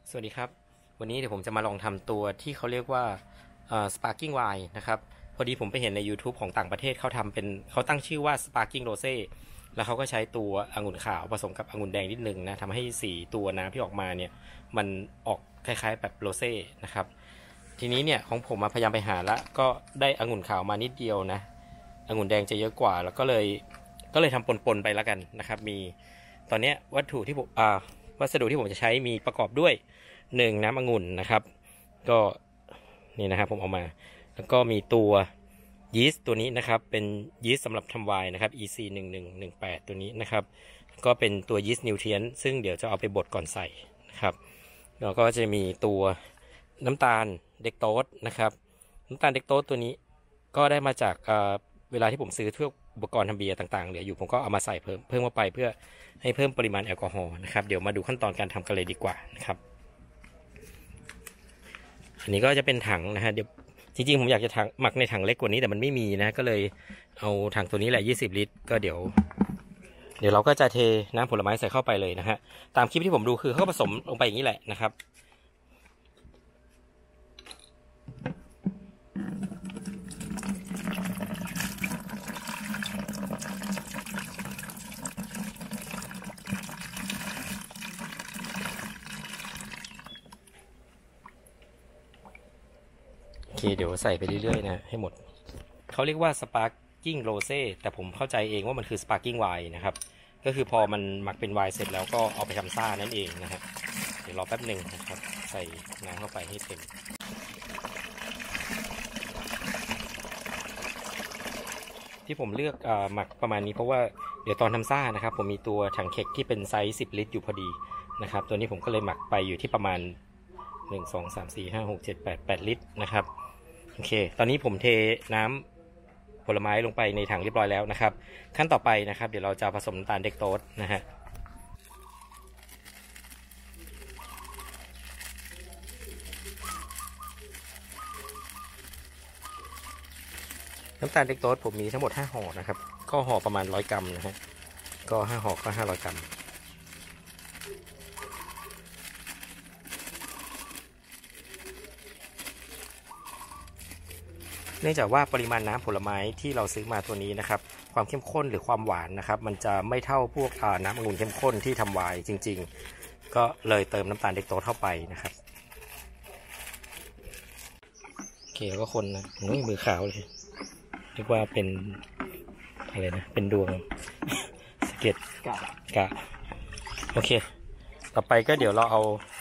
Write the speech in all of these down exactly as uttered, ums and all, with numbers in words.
สวัสดีครับวันนี้เดี๋ยวผมจะมาลองทำตัวที่เขาเรียกว่า sparkling wine นะครับพอดีผมไปเห็นใน YouTube ของต่างประเทศเขาทำเป็นเขาตั้งชื่อว่า sparkling rosé แล้วเขาก็ใช้ตัวองุ่นขาวผสมกับองุ่นแดงนิดนึงนะทำให้สีตัวน้ำที่ออกมาเนี่ยมันออกคล้ายๆแบบโรเซ่นะครับทีนี้เนี่ยของผมมาพยายามไปหาแล้วก็ได้องุ่นขาวมานิดเดียวนะองุ่นแดงจะเยอะกว่าแล้วก็เลยก็เลยทำปนๆไปแล้วกันนะครับมีตอนนี้วัตถุที่ผมอ่าวัสดุที่ผมจะใช้มีประกอบด้วยหนึ่งน้ำองุ่นนะครับก็นี่นะครับผมเอามาแล้วก็มีตัวยีสต์ตัวนี้นะครับเป็นยีสต์สำหรับทำไวน์นะครับ อี ซี หนึ่งหนึ่งหนึ่งแปด ตัวนี้นะครับก็เป็นตัวยีสต์นิวเทรียนต์ซึ่งเดี๋ยวจะเอาไปบดก่อนใส่นะครับแล้วก็จะมีตัวน้ำตาลเด็กโต๊ดนะครับน้ำตาลเด็กโต๊ดตัวนี้ก็ได้มาจากเอ่อเวลาที่ผมซื้อพวกอุปกรณ์ทำเบียร์ต่างๆเหลืออยู่ผมก็เอามาใส่เพิ่มเพิ่มเข้าไปเพื่อให้เพิ่มปริมาณแอลกอฮอล์นะครับเดี๋ยวมาดูขั้นตอนการทำกันเลยดีกว่านะครับอันนี้ก็จะเป็นถังนะฮะเดี๋ยวจริงๆผมอยากจะถังหมักในถังเล็กกว่านี้แต่มันไม่มีนะก็เลยเอาถังตัวนี้แหละยี่สิบลิตรก็เดี๋ยวเดี๋ยวเราก็จะเทน้ำผลไม้ใส่เข้าไปเลยนะฮะตามคลิปที่ผมดูคือเขาผสมลงไปอย่างนี้แหละนะครับโอเคเดี๋ยวใส่ไปเรื่อยๆนะให้หมดเขาเรียกว่า sparkling rosé แต่ผมเข้าใจเองว่ามันคือ sparkling wine นะครับก็คือพอมันหมักเป็นไวน์เสร็จแล้วก็เอาไปทำซ่านั่นเองนะฮะเดี๋ยวรอแป๊บหนึ่งนะครับใส่น้ำเข้าไปให้เต็มที่ผมเลือกอหมักประมาณนี้เพราะว่าเดี๋ยวตอนทำซ่านะครับผมมีตัวถังเค้กที่เป็นไซส์สิบลิตรอยู่พอดีนะครับตัวนี้ผมก็เลยหมักไปอยู่ที่ประมาณหนึ่ง สอง สาม สี่ ห้า หก เจ็ด แปด แปดลิตรนะครับโอเคตอนนี้ผมเทน้ำผลไม้ลงไปในถังเรียบร้อยแล้วนะครับขั้นต่อไปนะครับเดี๋ยวเราจะผสมน้ำตาลเด็กโต๊ดนะฮะน้ำตาลเด็กโต๊ดผมมีทั้งหมดห้าห่อนะครับก็ห่อประมาณร้อยกรัมนะฮะก็ห้าห่อก็ห้าร้อยกรัมเนื่องจากว่าปริมาณน้ำผลไม้ที่เราซื้อมาตัวนี้นะครับความเข้มข้นหรือความหวานนะครับมันจะไม่เท่าพวกน้ำองุ่นเข้มข้นที่ทำไวน์จริงๆก็เลยเติมน้ำตาลเด็กโต๊ดเข้าไปนะครับโอเคแล้วก็คนนะมือขาวเลยเรียกว่าเป็นอะไรนะเป็นดวงสเก็ตกะกะโอเคต่อไปก็เดี๋ยวเราเอา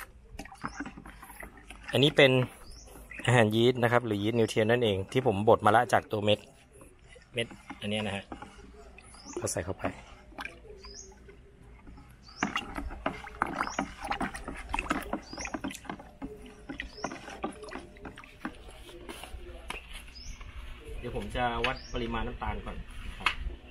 อันนี้เป็นอาหารยีสต์นะครับหรือยีสต์นิวเทรียนนั่นเองที่ผมบดมาละจากตัวเม็ดเม็ดอันนี้นะฮะก็ใส่เข้าไปเดี๋ยวผมจะวัดปริมาณน้ำตาลก่อนนะครับ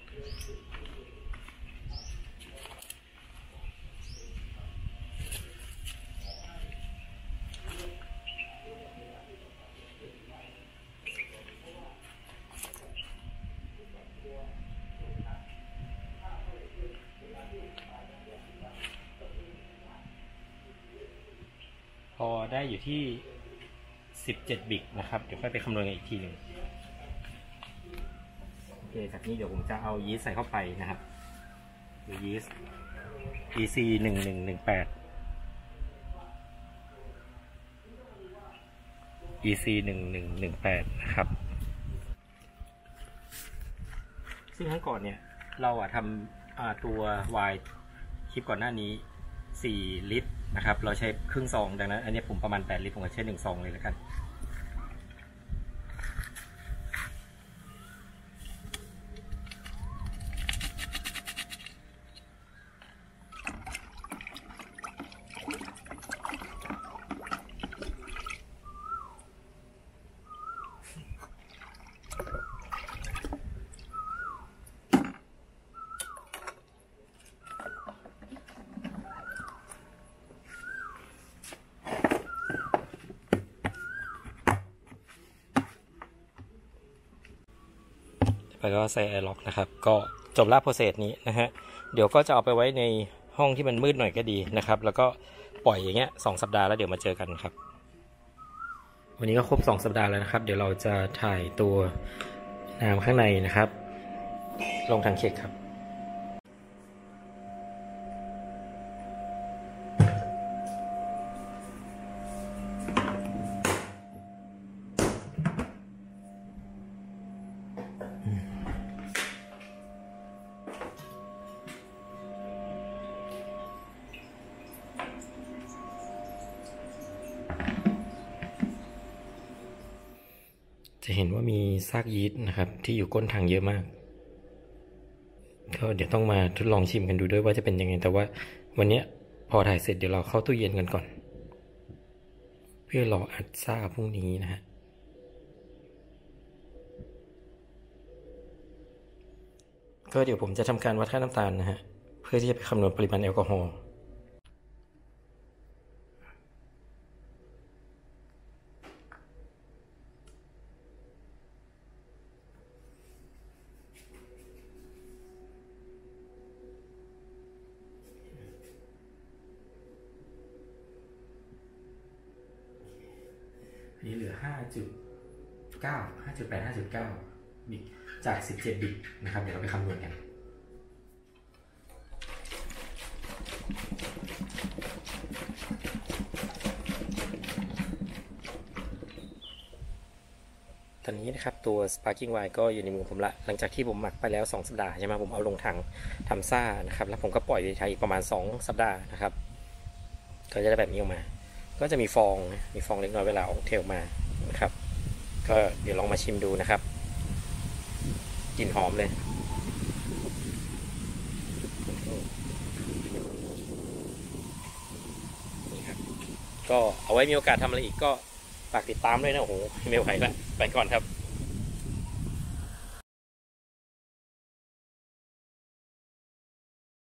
พอได้อยู่ที่สิบเจ็ดบิกนะครับเดี๋ยวค่อยไปคำนวณกันอีกทีหนึ่งโอเคจากนี้เดี๋ยวผมจะเอายีสต์ใส่เข้าไปนะครับหรือยีสต์ อี ซี หนึ่งหนึ่งหนึ่งแปด อี ซี หนึ่งหนึ่งหนึ่งแปด นะครับซึ่งครั้งก่อนเนี่ยเราอะทำตัวไวน์คลิปก่อนหน้านี้สี่ลิตรนะครับเราใช้ครึ่งซองดังนั้นอันนี้ผมประมาณแปดลิตรผมก็ใช้หนึ่งซองเลยแล้วกันแล้วก็ใส่แอร์ล็อกนะครับก็จบละโปรเซสนี้นะฮะเดี๋ยวก็จะเอาไปไว้ในห้องที่มันมืดหน่อยก็ดีนะครับแล้วก็ปล่อยอย่างเงี้ยสองสัปดาห์แล้วเดี๋ยวมาเจอกันครับวันนี้ก็ครบสองสัปดาห์แล้วนะครับเดี๋ยวเราจะถ่ายตัวน้ำข้างในนะครับลงทางเค้กครับจะเห็นว่ามีซากยีสต์นะครับที่อยู่ก้นถังเยอะมากก็เดี๋ยวต้องมาทดลองชิมกันดูด้วยว่าจะเป็นยังไงแต่ว่าวันนี้พอถ่ายเสร็จเดี๋ยวเราเข้าตู้เย็นกันก่อนเพื่อรออัดซ่าพรุ่งนี้นะฮะก็เดี๋ยวผมจะทำการวัดค่าน้ำตาลนะฮะเพื่อที่จะไปคำนวณปริมาณแอลกอฮอล์นี่เหลือ ห้าจุดเก้า ห้าจุดแปด ห้าจุดเก้า บิตจากสิบเจ็ดบิตนะครับเดี๋ยวเราไปคำนวณกันตอนนี้นะครับตัว Sparkling Wine ก็อยู่ในมือผมละหลังจากที่ผมหมักไปแล้วสองสัปดาห์ใช่ไหมผมเอาลงถังทำซ่านะครับแล้วผมก็ปล่อยไว้ใช้อีกประมาณสองสัปดาห์นะครับก็จะได้แบบนี้ออกมาก็จะมีฟองมีฟองเล็กน้อยเวลาออกเทลมานะครับก็เดี๋ยวลองมาชิมดูนะครับกลิ่นหอมเลยนี่ครับก็เอาไว้มีโอกาสทำอะไรอีกก็ฝากติดตามด้วยนะโอ้โหไม่ไหวละไปก่อนครับ